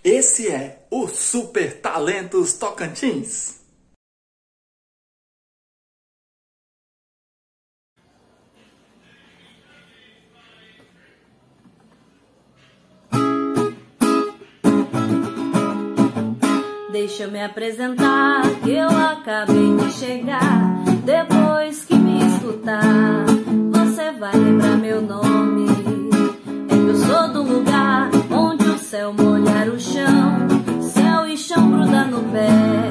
Esse é o Super Talentos Tocantins. Deixa eu me apresentar, que eu acabei de chegar. Depois que me escutar, você vai lembrar meu nome. É que eu sou do lugar onde o céu molhar o chão, céu e chão grudar no pé.